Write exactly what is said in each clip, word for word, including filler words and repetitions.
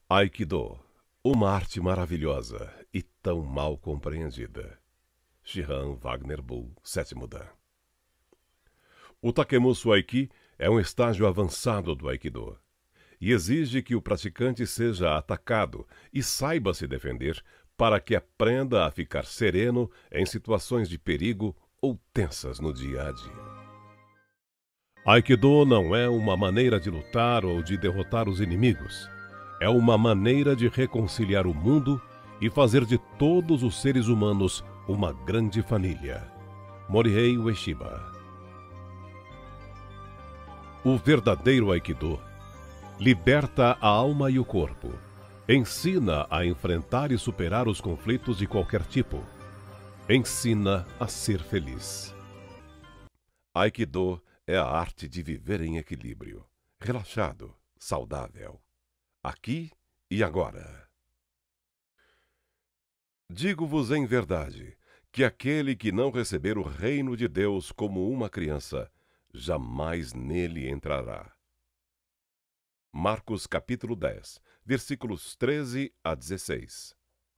Aikido, uma arte maravilhosa e tão mal compreendida. Shihan Wagner Bull, sétimo Dan. O Takemusu Aiki é um estágio avançado do Aikido e exige que o praticante seja atacado e saiba se defender para que aprenda a ficar sereno em situações de perigo ou tensas no dia a dia. Aikido não é uma maneira de lutar ou de derrotar os inimigos. É uma maneira de reconciliar o mundo e fazer de todos os seres humanos uma grande família. Morihei Ueshiba. O verdadeiro Aikido liberta a alma e o corpo, ensina a enfrentar e superar os conflitos de qualquer tipo, ensina a ser feliz. Aikido é a arte de viver em equilíbrio, relaxado, saudável, aqui e agora. Digo-vos em verdade que aquele que não receber o reino de Deus como uma criança, jamais nele entrará. Marcos capítulo dez, versículos treze a dezesseis.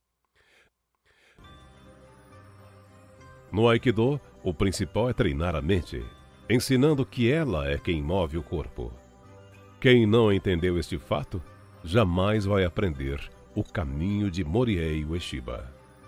No Aikido, o principal é treinar a mente, ensinando que ela é quem move o corpo. Quem não entendeu este fato, jamais vai aprender o caminho de Morihei Ueshiba.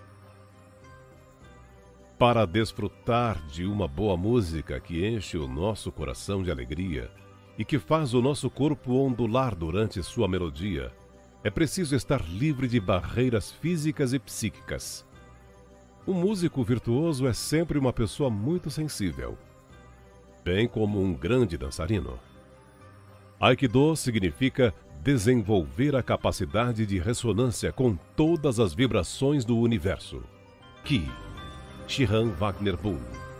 Para desfrutar de uma boa música que enche o nosso coração de alegria e que faz o nosso corpo ondular durante sua melodia, é preciso estar livre de barreiras físicas e psíquicas. Um músico virtuoso é sempre uma pessoa muito sensível, bem como um grande dançarino. Aikido significa desenvolver a capacidade de ressonância com todas as vibrações do universo. Ki. Shihan Wagner Bull.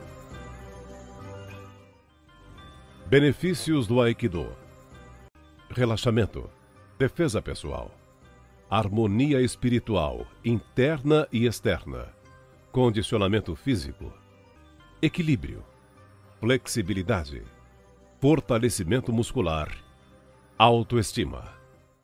Benefícios do Aikido: relaxamento, defesa pessoal, harmonia espiritual, interna e externa, condicionamento físico, equilíbrio, flexibilidade, fortalecimento muscular, autoestima.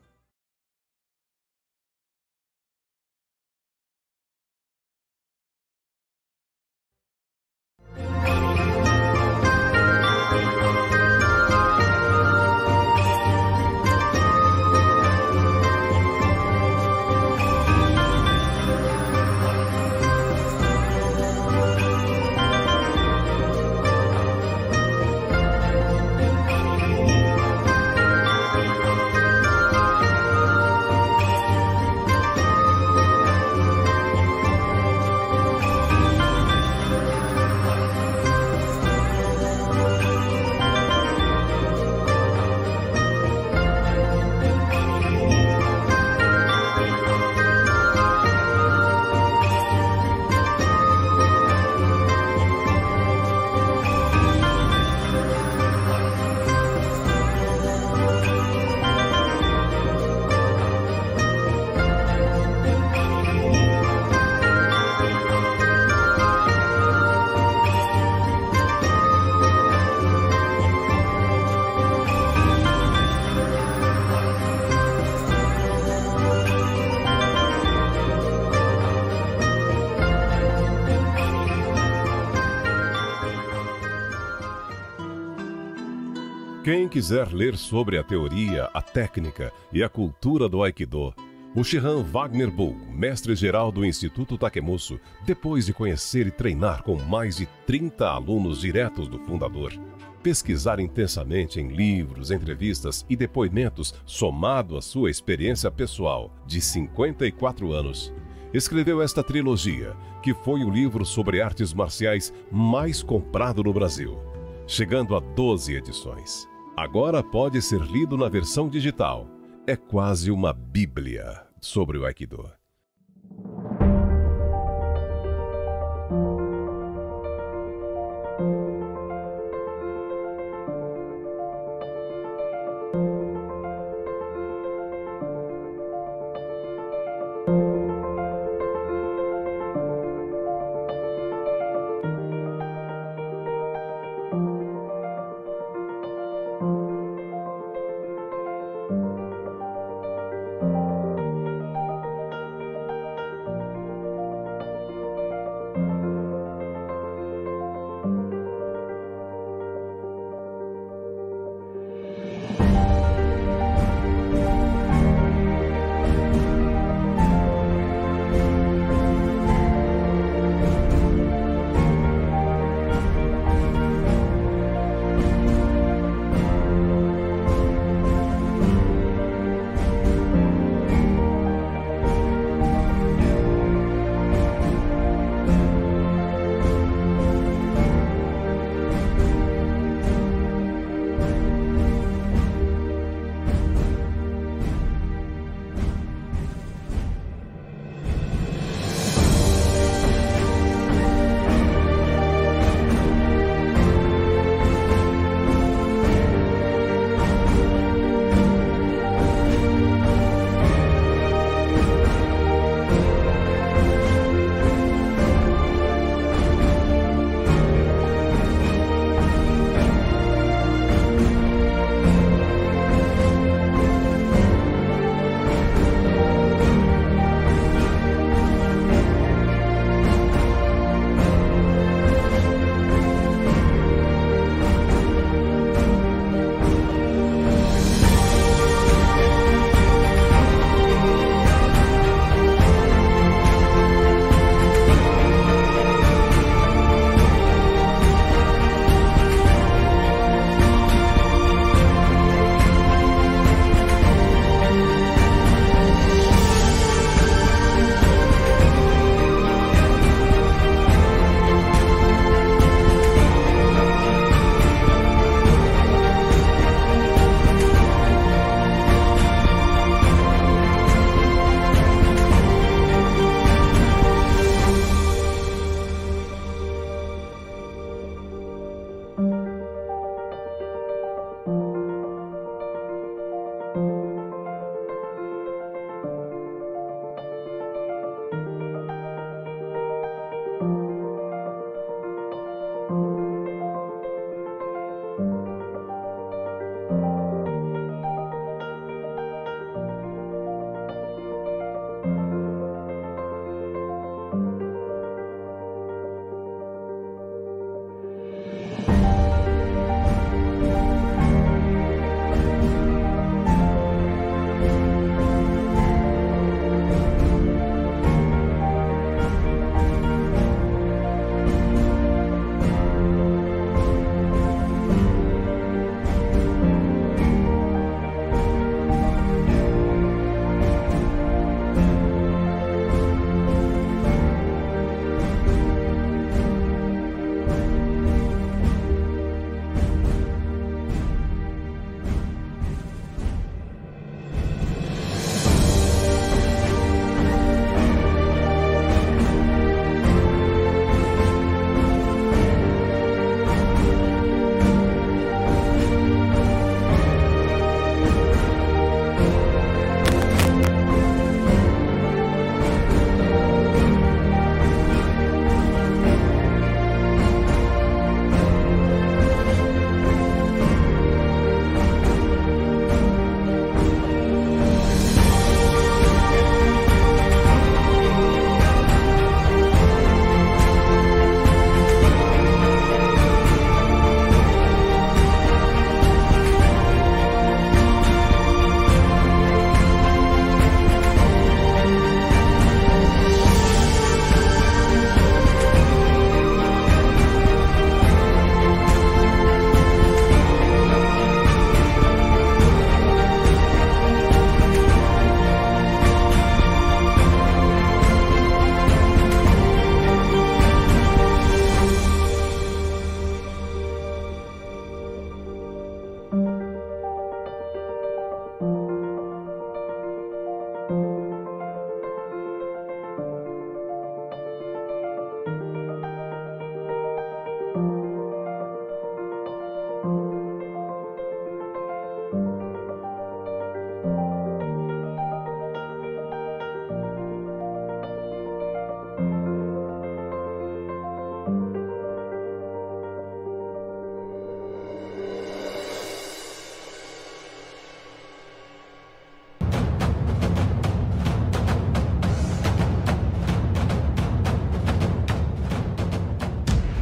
Quem quiser ler sobre a teoria, a técnica e a cultura do Aikido, o Shihan Wagner Bull, mestre-geral do Instituto Takemusu, depois de conhecer e treinar com mais de trinta alunos diretos do fundador, pesquisar intensamente em livros, entrevistas e depoimentos, somado à sua experiência pessoal de cinquenta e quatro anos, escreveu esta trilogia, que foi o livro sobre artes marciais mais comprado no Brasil, chegando a doze edições. Agora pode ser lido na versão digital. É quase uma bíblia sobre o Aikido.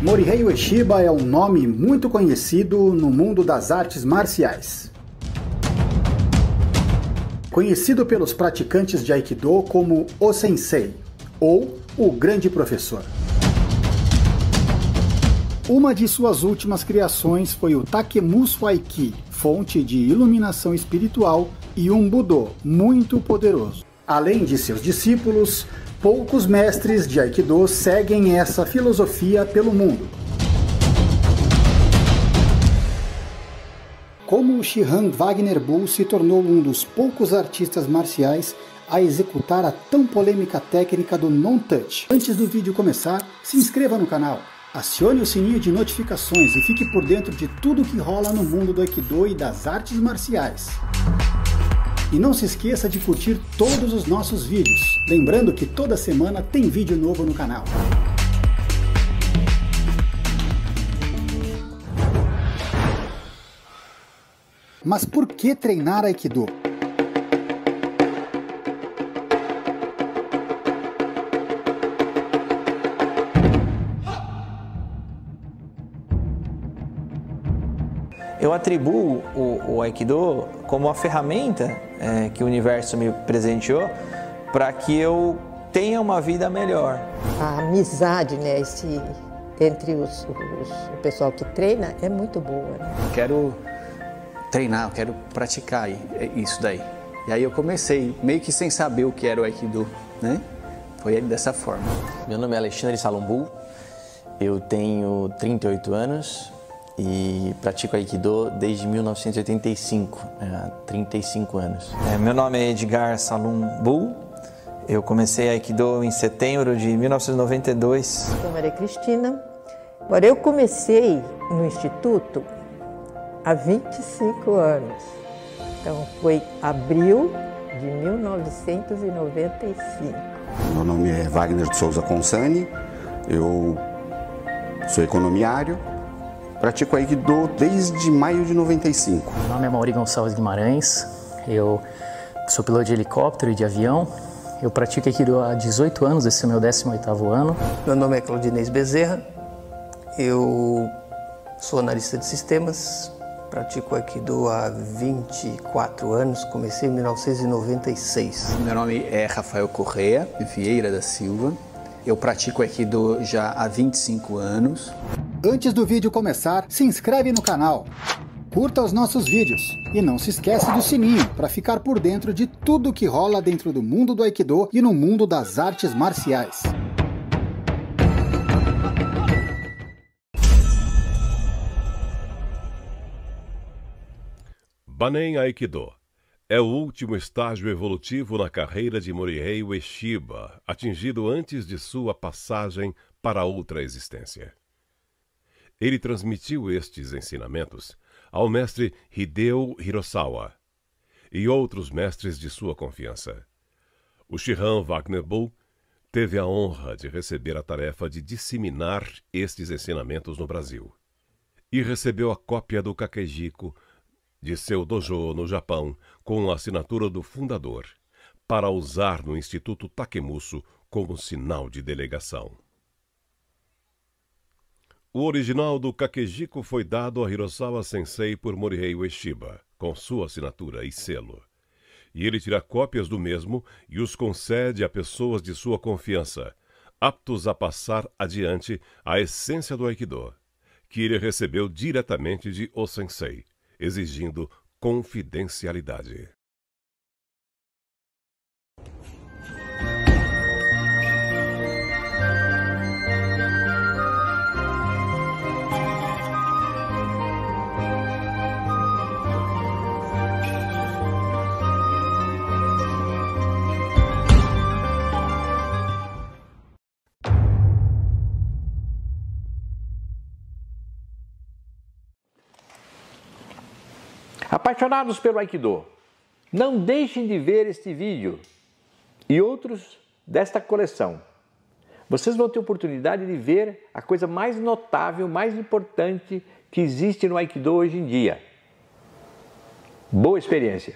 Morihei Ueshiba é um nome muito conhecido no mundo das artes marciais. Conhecido pelos praticantes de Aikido como o Sensei, ou o Grande Professor. Uma de suas últimas criações foi o Takemusu Aiki, fonte de iluminação espiritual, e um Budô muito poderoso. Além de seus discípulos, poucos mestres de Aikido seguem essa filosofia pelo mundo. Como o Shihan Wagner Bull se tornou um dos poucos artistas marciais a executar a tão polêmica técnica do non-touch. Antes do vídeo começar, se inscreva no canal, acione o sininho de notificações e fique por dentro de tudo que rola no mundo do Aikido e das artes marciais. E não se esqueça de curtir todos os nossos vídeos, lembrando que toda semana tem vídeo novo no canal. Mas por que treinar Aikido? Eu atribuo o, o Aikido como uma ferramenta é, que o universo me presenteou para que eu tenha uma vida melhor. A amizade, né, esse, entre os, os, o pessoal que treina é muito boa. Né? Eu quero treinar, eu quero praticar isso daí. E aí eu comecei, meio que sem saber o que era o Aikido, né? Foi dessa forma. Meu nome é Alexandre Salombu, eu tenho trinta e oito anos. E pratico Aikido desde mil novecentos e oitenta e cinco, há trinta e cinco anos. É, meu nome é Edgar Salum Bull, eu comecei Aikido em setembro de mil novecentos e noventa e dois. Eu sou Maria Cristina. Agora, eu comecei no Instituto há vinte e cinco anos, então foi abril de mil novecentos e noventa e cinco. Meu nome é Wagner de Souza Consani, eu sou economiário. Pratico Aikido desde maio de noventa e cinco. Meu nome é Mauri Gonçalves Guimarães, eu sou piloto de helicóptero e de avião. Eu pratico Aikido há dezoito anos, esse é o meu décimo oitavo ano. Meu nome é Claudinez Bezerra, eu sou analista de sistemas, pratico Aikido há vinte e quatro anos, comecei em mil novecentos e noventa e seis. Meu nome é Rafael Correia Vieira da Silva, eu pratico Aikido já há vinte e cinco anos. Antes do vídeo começar, se inscreve no canal, curta os nossos vídeos e não se esquece do sininho para ficar por dentro de tudo que rola dentro do mundo do Aikido e no mundo das artes marciais. Banen Aikido é o último estágio evolutivo na carreira de Morihei Ueshiba, atingido antes de sua passagem para outra existência. Ele transmitiu estes ensinamentos ao mestre Hideo Hirosawa e outros mestres de sua confiança. O Shihan Wagner Bull teve a honra de receber a tarefa de disseminar estes ensinamentos no Brasil e recebeu a cópia do Kakejiko de seu dojo no Japão com a assinatura do fundador para usar no Instituto Takemusu como sinal de delegação. O original do Kakejiko foi dado a Hirosawa Sensei por Morihei Ueshiba, com sua assinatura e selo. E ele tira cópias do mesmo e os concede a pessoas de sua confiança, aptos a passar adiante a essência do Aikido, que ele recebeu diretamente de O Sensei, exigindo confidencialidade. Apaixonados pelo Aikido, não deixem de ver este vídeo e outros desta coleção. Vocês vão ter oportunidade de ver a coisa mais notável, mais importante que existe no Aikido hoje em dia. Boa experiência!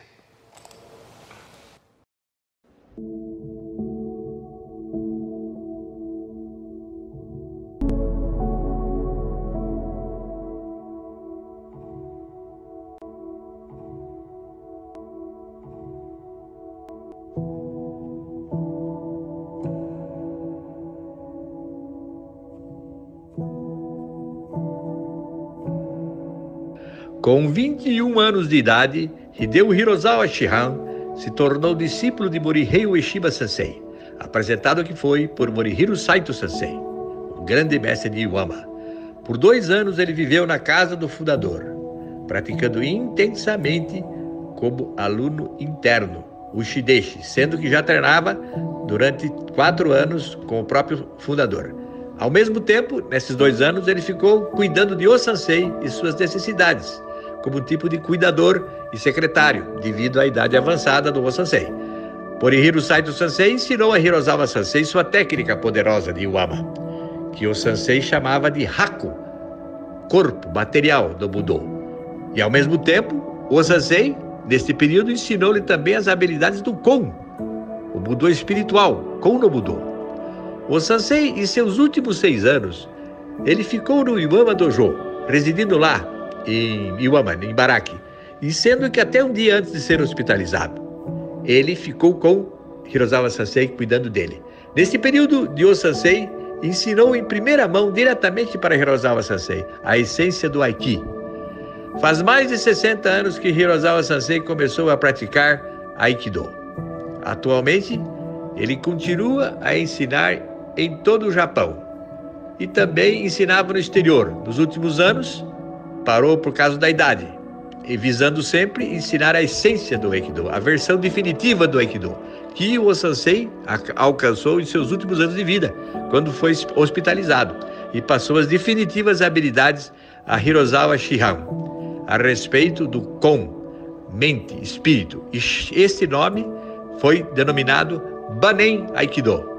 Com vinte e um anos de idade, Hideo Hirozawa Shihan se tornou discípulo de Morihei Ueshiba Sensei, apresentado que foi por Morihiro Saito Sensei, o grande mestre de Iwama. Por dois anos ele viveu na casa do fundador, praticando intensamente como aluno interno, o Shideshi, sendo que já treinava durante quatro anos com o próprio fundador. Ao mesmo tempo, nesses dois anos, ele ficou cuidando de O-Sensei e suas necessidades, como tipo de cuidador e secretário, devido à idade avançada do O-Sensei. Morihiro Saito Sensei ensinou a Hirozawa Sensei sua técnica poderosa de Iwama, que o Sensei chamava de Haku, corpo, material do Budô. E ao mesmo tempo, o Sensei, neste período, ensinou-lhe também as habilidades do Kon, o Budô espiritual, Kon no Budô. O Sensei, em seus últimos seis anos, ele ficou no Iwama Dojo, residindo lá, em Iwama, em Ibaraki, e sendo que até um dia antes de ser hospitalizado, ele ficou com Hirozawa Sensei cuidando dele. Nesse período, Ryo Sensei ensinou em primeira mão, diretamente para Hirozawa Sensei, a essência do Aiki. Faz mais de sessenta anos que Hirozawa Sensei começou a praticar Aikido. Atualmente, ele continua a ensinar em todo o Japão e também ensinava no exterior. Nos últimos anos, parou por causa da idade, e visando sempre ensinar a essência do Aikido, a versão definitiva do Aikido, que o Sensei alcançou em seus últimos anos de vida, quando foi hospitalizado, e passou as definitivas habilidades a Hirozawa Shihan, a respeito do Kon, mente, espírito. E este nome foi denominado Banen Aikido.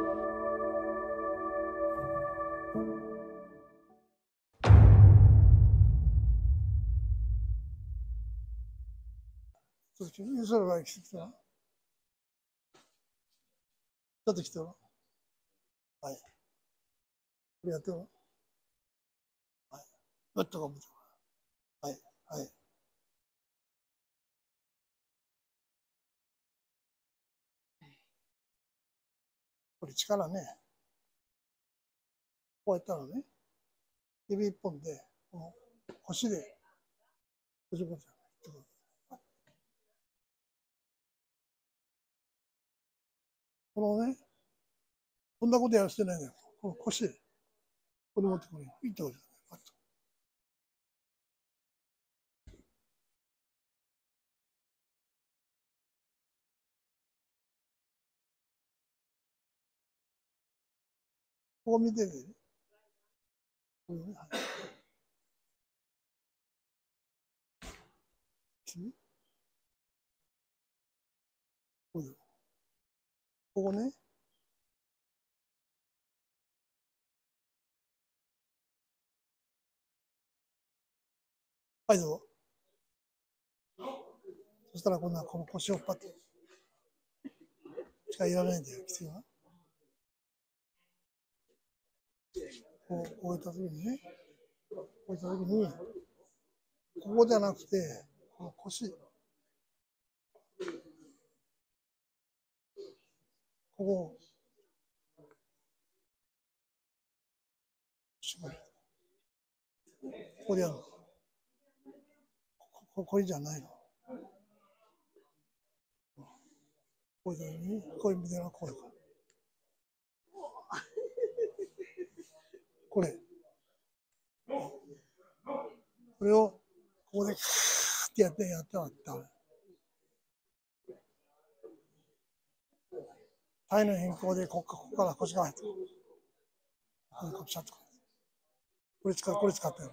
これ力ね、こうやったらね、指一本で、この腰で、このね、こんなことやらせてないんだよ。この腰で、これ持ってこれ、いってこい。ここ見てて、こうね、はい。こうここね、はい、どうぞ。そしたらこんなこの腰を引っ張って、しかいらないんだよ、必要は。こう、こういったときにね、こういったときに、ここじゃなくて、この腰、ここ、ここでやるの。ここれじゃないの。こういうふうに、こういう意味ではこういうか。これ。これを、ここで、ってやって、やってはダメ。体の変更で、ここから腰が入ってくる。これ、シャッと。これ使う、これ使ってる。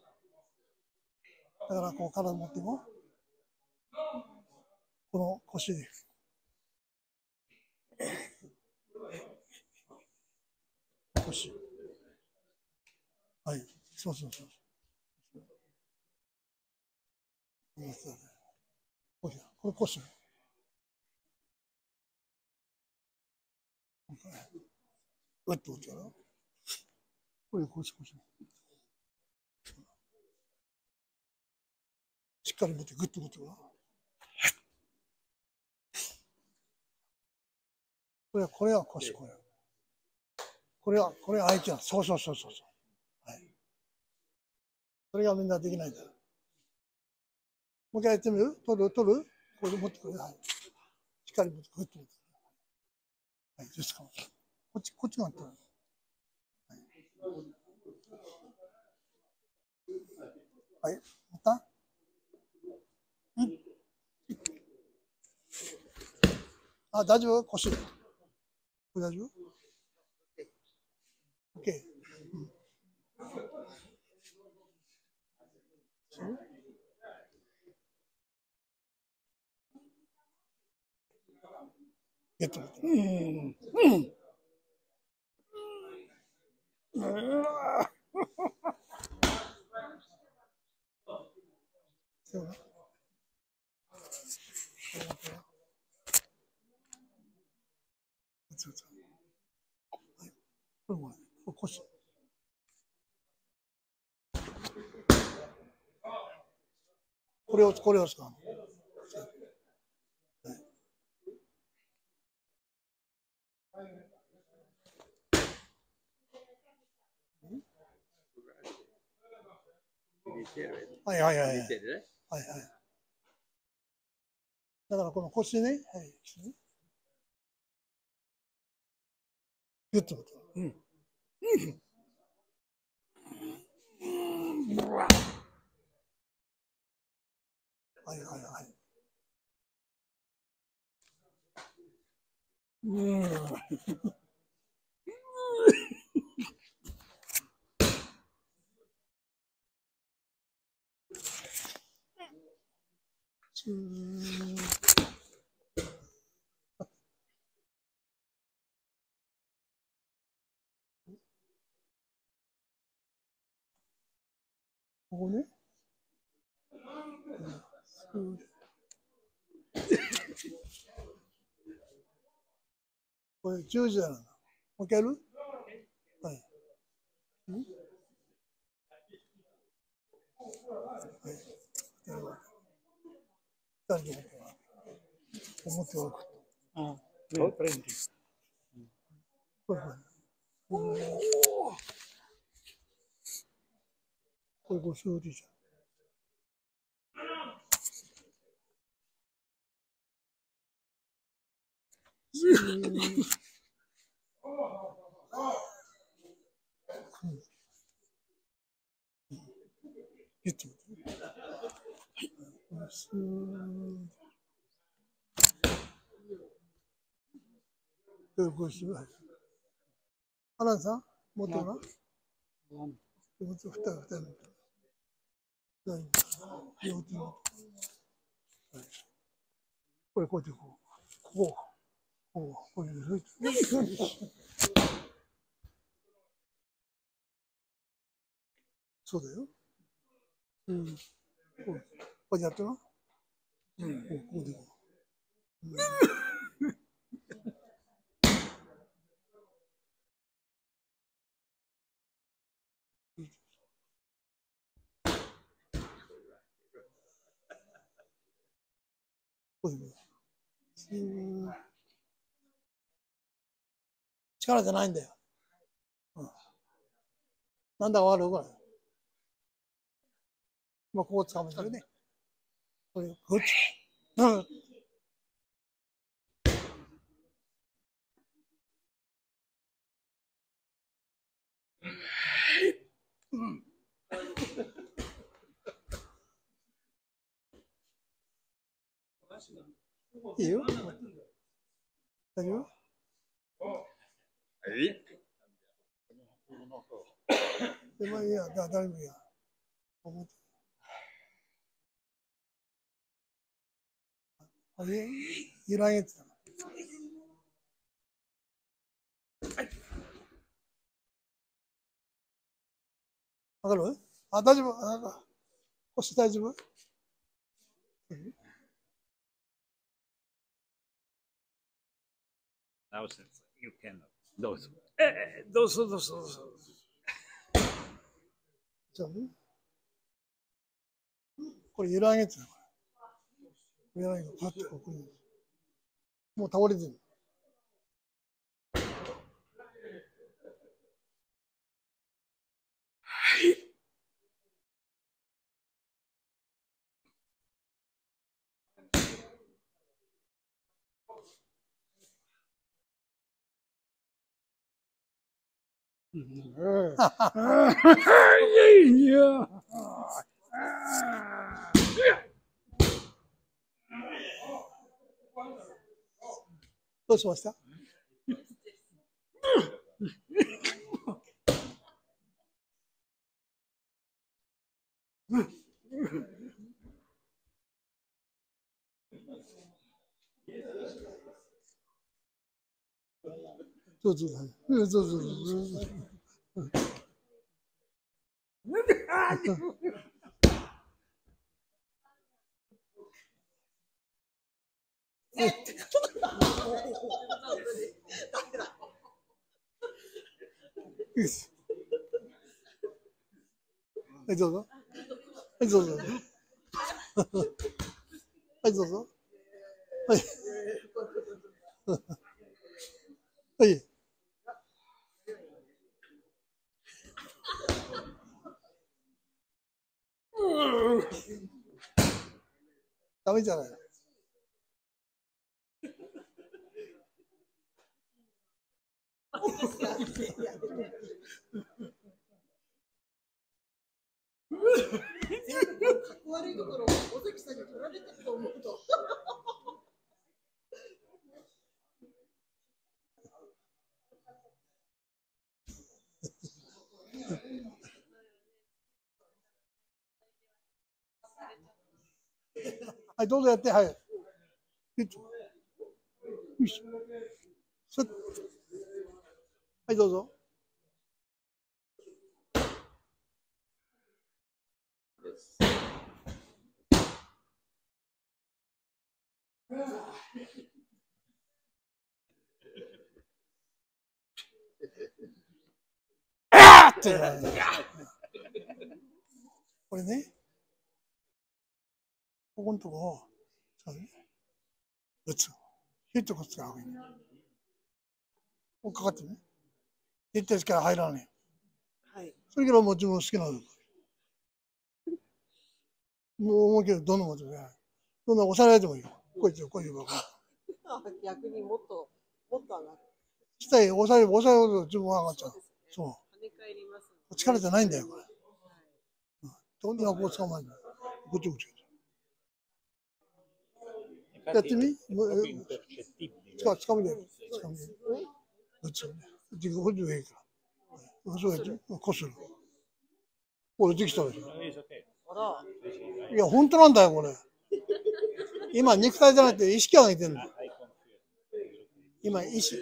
だから、こう、体持っても、この腰で。腰。はい。そうそうそう。これ腰。うっと落ちたら。これ腰腰。しっかり持ってグッと持ってくる。これは、これは腰、これ。これは、これは相手は、そうそうそうそう。はい。それがみんなできないんだよ。 もう一回やってみる？取る取るこれ持ってくる。はい。しっかり持ってくる。はい、ですか。こっち、こっちが取る。はい。はい。またうん。あ、大丈夫？腰。これ大丈夫？ OK。うん。えっと、うん、うん。うわそうだ。そうそう。はい。これもね、これ腰。これを、これを使うの。はいはいはい。はいはい。だからこの腰ね、はい。ギュッと。うん。うん。うわ。はいはいはい。うん。ここね。うん、これじゅうじだな。もう一回やる？はい。うん、はい。大丈夫。思っておく。ああ、プレンティ。これこれ。おお。これご修理じゃん。言ってみて。はい。ご修理。アランさん、持ってごらん。持ってふたり、ふたり。はい。両手を。これこうやってこう。こう。こう。こういうふうに。そうだよ。うん。こう。こうやってな。うん。こう、こうでこう。うん。こういう。力じゃないんだよ。うん、なんだかわかる？これ。まあ、ここ使うんだよね。これ、グッチ。うん。うん。いいよ。大丈夫？はい。で、まあいいや、だ、誰もいいや。あれ、揺らげてた。わかる？あ、大丈夫？あ、腰大丈夫？ 直せ。You can. どうぞ。えー、どうぞどうぞどうぞ。 じゃあ、これ揺らげてた。揺らげて、パッとここに。もう倒れてる。はい。 どうしました？そうそうそうそうそうそう。はい、どうぞ。はい、どうぞ。はい、どうぞ。はい。はい。ダメじゃない。悪いところを尾関さんに取られたと思うと。はい、どうぞやって、はい。よし。はい、どうぞ。あーって。これね。ここのとこを、打つ。ヒットがつかない。こうかかってね。絶対力入らない。はい。それからもう自分好きなの。もう思い切りどんどん持ってくれ。どんどん押さないでもいいよ。こういう、こういう。逆にもっと、もっと上がる。下へ押さえ、押さえると自分は上がっちゃう。そう。跳ね返ります。力じゃないんだよ、これ。どんどんこう捕まえる。こっちこっち。やってみ？つか、つかみで。つかみで。こっち。こっち、こっち上から。そうやって、こする。これできたでしょ。いや、本当なんだよ、これ。今、肉体じゃなくて意識を上げてるんだ。今、意識。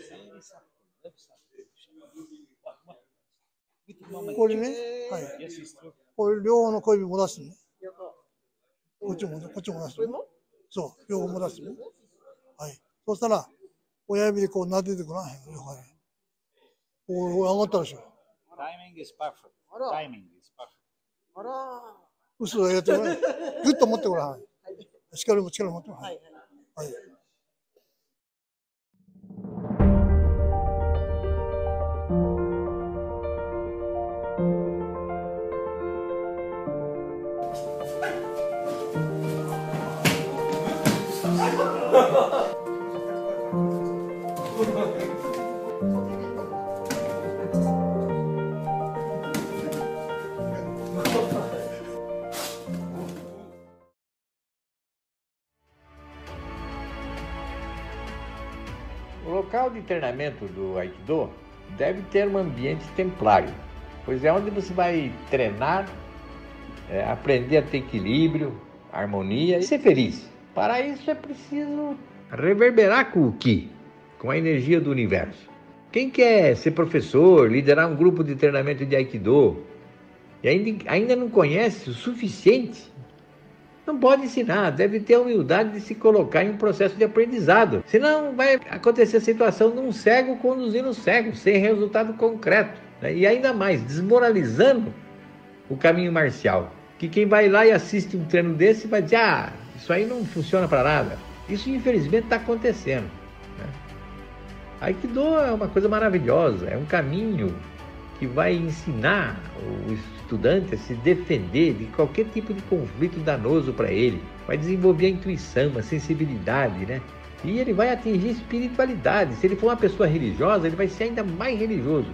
これね、はい。これ、両方の小指戻してね。こっちも、こっちも出してね。そう、両方戻してね。はい。そしたら、親指でこう撫でてくな。両方ね。おお、上がったでしょ。タイミング is perfect. タイミング is perfect. あら。嘘だ、やってごらん。ぐっと持ってごらん。力も力持ってごらん。はい。はい。 O local de treinamento do Aikido deve ter um ambiente templário, pois é onde você vai treinar, é, aprender a ter equilíbrio, harmonia e ser feliz. Para isso é preciso reverberar com o Ki, com a energia do universo. Quem quer ser professor, liderar um grupo de treinamento de Aikido e ainda, ainda não conhece o suficiente, não pode ensinar, deve ter a humildade de se colocar em um processo de aprendizado. Senão vai acontecer a situação de um cego conduzindo um cego, sem resultado concreto. Né? E ainda mais, desmoralizando o caminho marcial. Que quem vai lá e assiste um treino desse vai dizer, ah, isso aí não funciona para nada. Isso infelizmente está acontecendo. Né? Aikido é uma coisa maravilhosa, é um caminho que vai ensinar o estudante a se defender de qualquer tipo de conflito danoso para ele. Vai desenvolver a intuição, a sensibilidade, né? E ele vai atingir espiritualidade. Se ele for uma pessoa religiosa, ele vai ser ainda mais religioso.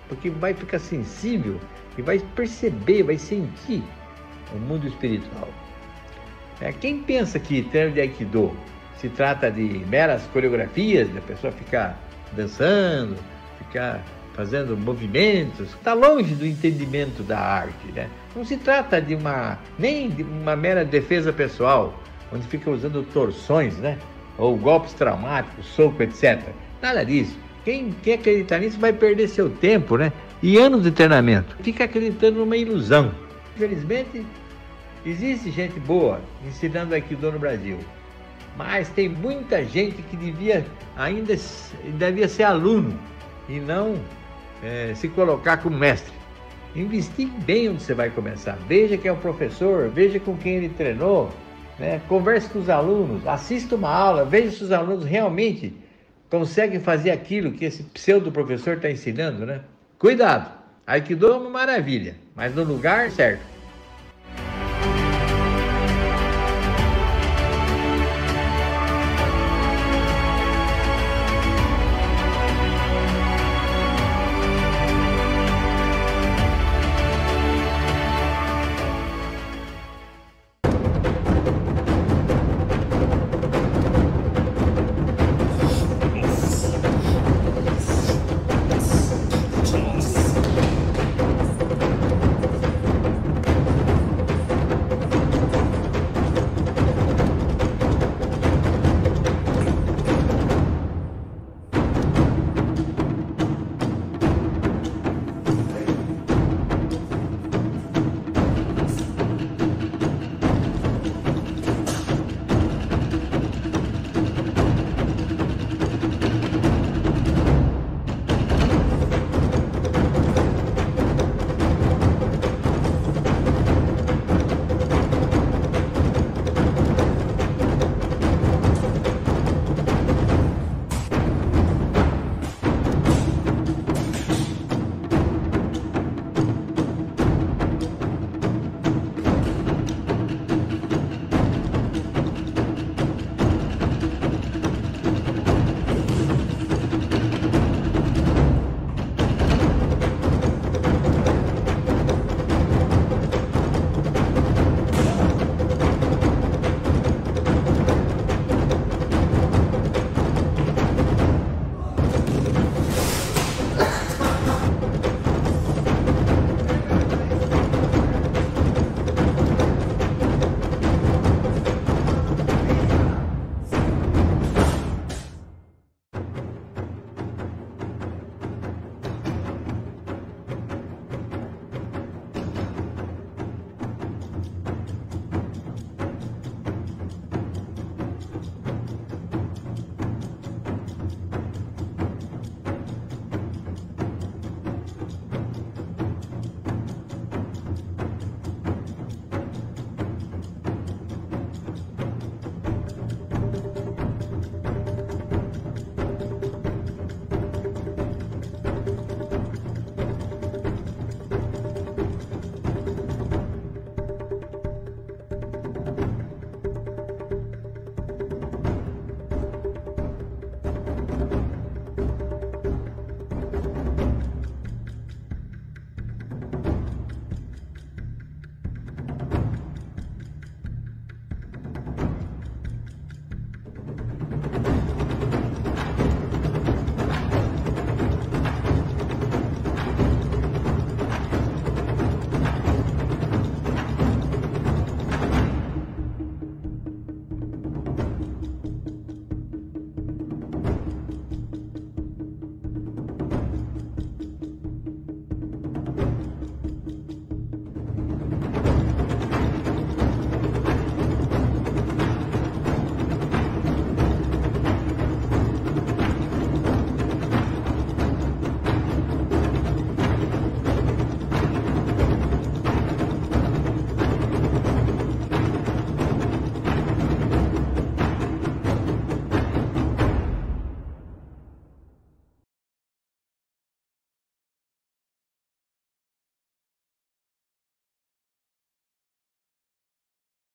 porque vai ficar sensível e vai perceber, vai sentir o mundo espiritual. É, quem pensa que treino de Aikido se trata de meras coreografias, da pessoa ficar dançando, ficar fazendo movimentos, está longe do entendimento da arte, né? Não se trata de uma, nem de uma mera defesa pessoal, onde fica usando torções, né? Ou golpes traumáticos, soco, etcétera. Nada disso. Quem quer acreditar nisso vai perder seu tempo, né? E anos de treinamento. Fica acreditando numa ilusão. Infelizmente, existe gente boa ensinando Aikido no Brasil. Mas tem muita gente que devia ainda devia ser aluno e não é, se colocar como mestre. Investigue bem onde você vai começar. Veja quem é o professor, veja com quem ele treinou, né? Converse com os alunos, assista uma aula, veja se os alunos realmente conseguem fazer aquilo que esse pseudo professor está ensinando, né? Cuidado! Aikido é uma maravilha, mas no lugar certo.